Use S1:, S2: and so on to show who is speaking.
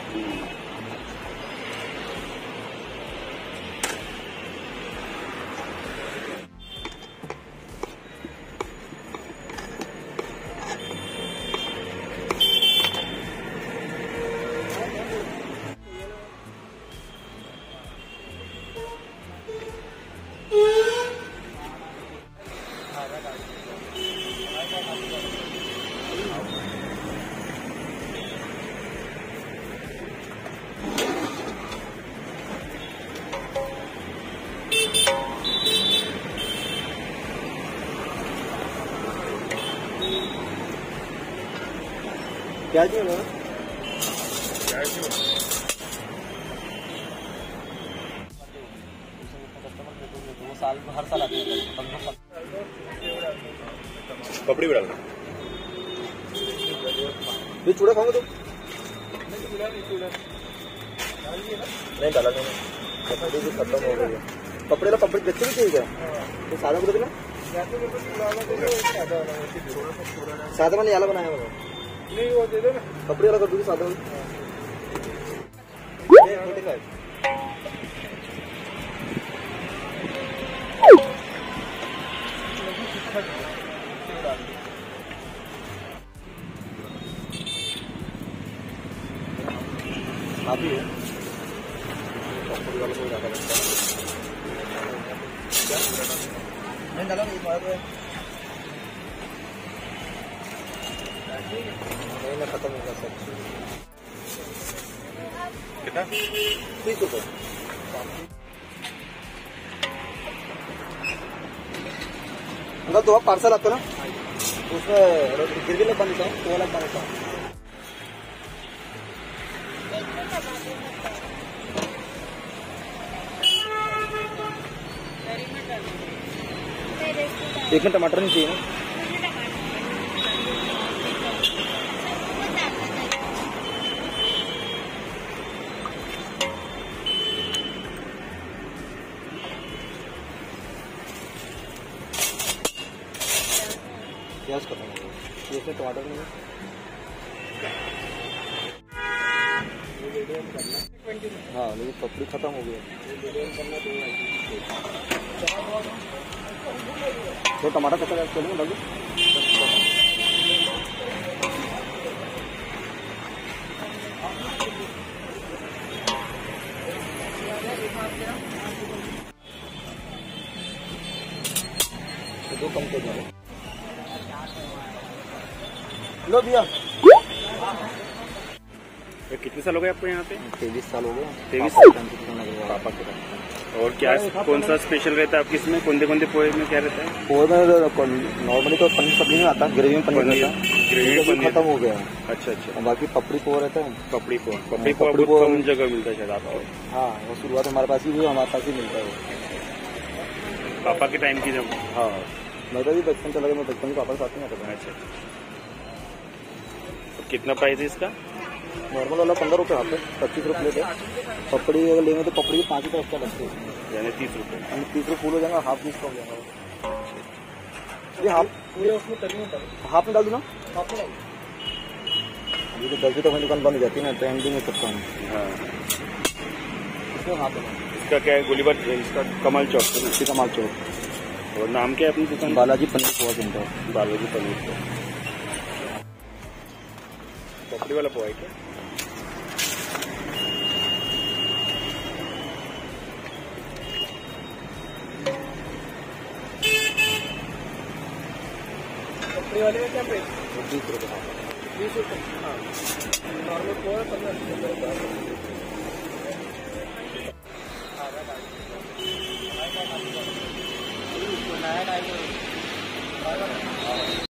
S1: क्या चाहिए ना? वो साल हर साल आते हैं।
S2: पपड़ी भी डालना।
S1: ये चूड़ा खाओगे तुम?
S2: नहीं डाला था।
S1: पपड़ी भी खत्म हो गई है। पपड़ी वाला पपड़ी बच्चे भी चाहिए क्या? तो सादा बोल देना। सादा मैंने याला बनाया हुआ नहीं, वो दे दो ना। पपड़ी वाला कर दूँगी सादा वाला। आप ही है पपड़ी वाले को ज़्यादा लगता है। नहीं डाला नहीं पाया नहीं खत्म होगा सब।
S2: कितना?
S1: 30 रुपये। अंकल तो आप पार्सल आता ना उसमें गिरवी लग बन देता हूँ, तो अलग बन देता हूँ। एक में टमाटर नहीं चाहिए ना? प्याज खत्म हो गया, इसमें टमाटर नहीं है। हाँ लेकिन पपड़ी खत्म हो गया। तो टमाटर कच्चा डाल के डाल दो। दो कम कर दो। लो भैया।
S2: कितने साल हो गए आपको यहाँ पे?
S1: 23 साल हो गए।
S2: 23 साल पापा के। और क्या कौन सा स्पेशल रहता है आपके इसमें? कौन से पोहे में क्या रहता है?
S1: पोहे में नॉर्मली तो पनीर सब्जी में आता है, ग्रेवी में पनीर रहता है।
S2: ग्रेवी में पनीर
S1: खत्म हो गया।
S2: अच्छा अच्छा।
S1: बाकी पपड़ी पोहा रहता है।
S2: पपड़ी पोहा बहुत कम जगह मिलता है शायद आपको।
S1: हाँ वो शुरुआत हमारे पास ही हुई, हमारे पास ही मिलता है वो।
S2: पापा के टाइम की जब?
S1: हाँ मेरा भी बचपन चला गया, मैं बचपन में पापा के साथ में आता था।
S2: अच्छा। तो कितना प्राइस है इसका?
S1: नॉर्मल वाला 15 रुपये हाथ है, 25 रुपये प्लेट है। पपड़ी अगर लेंगे तो पपड़ी 5 रुपये एक्स्ट्रा लगते हैं,
S2: यानी 30 रुपये।
S1: 30 रुपये फूल हो जाएगा, हाफ पीस का हो जाएगा। ये हाफ हाफ में डाल दूँ ना? अभी तो 10 बजे तक हमारी दुकान बंद हो जाती है ना, टाइम भी नहीं सकता हूँ।
S2: हाँ
S1: इसमें हाफ है।
S2: इसका क्या है? गोलीबार इसका कमाल चौक है।
S1: इसी कमाल चौक।
S2: और नाम क्या है अपनी दुकान?
S1: बालाजी पनीर पोहा सेंटर।
S2: बालाजी पनीर पोहा। पपड़ी वाला पोहा है क्या?
S1: पपड़ी वाले में क्या प्राइस? 20 रुपये। 20 रुपये। हाँ नॉर्मल पोहा 15 रुपये।